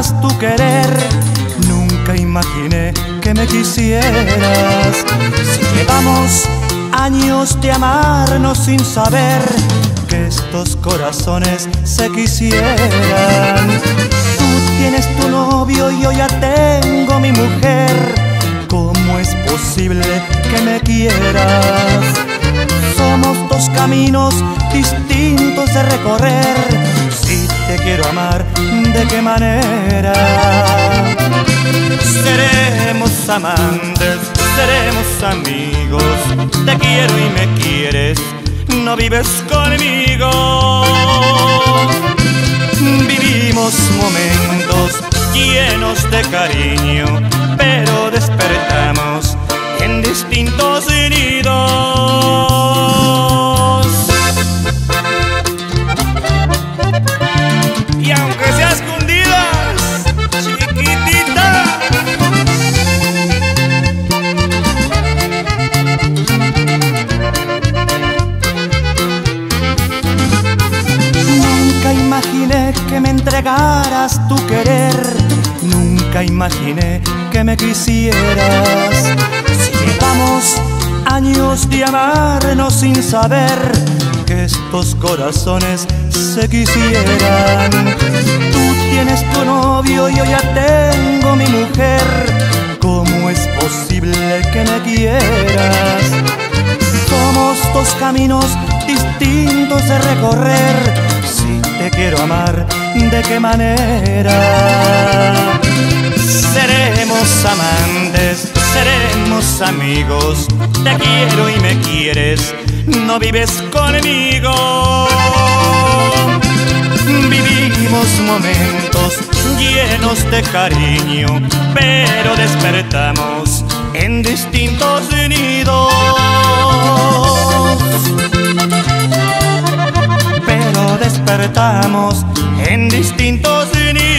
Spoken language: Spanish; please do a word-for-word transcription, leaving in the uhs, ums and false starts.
entregaras tu querer. Nunca imaginé que me quisieras. Si llevamos años de amarnos sin saber que estos corazones se quisieran. Tú tienes tu novio y yo ya tengo mi mujer. ¿Cómo es posible que me quieras? Somos dos caminos distintos de recorrer. Si te quiero amar, ¿de qué manera? Seremos amantes, seremos amigos. Te quiero y me quieres, no vives conmigo. Vivimos momentos llenos de cariño, pero despertamos en distintos nidos. Y aunque sea escondidas, chiquitita, nunca imaginé que me entregaras tu querer. Nunca imaginé que me quisieras. Si llevamos años de amarnos sin saber que estos corazones se quisieran. Tú tienes tu novio y yo ya tengo mi mujer. ¿Cómo es posible que me quieras? Somos dos caminos distintos de recorrer. Si te quiero amar, ¿de qué manera? Seremos amantes, seremos amigos. Te quiero y me quieres, no vives conmigo. Vivimos momentos llenos de cariño, pero despertamos en distintos nidos. Pero despertamos en distintos nidos.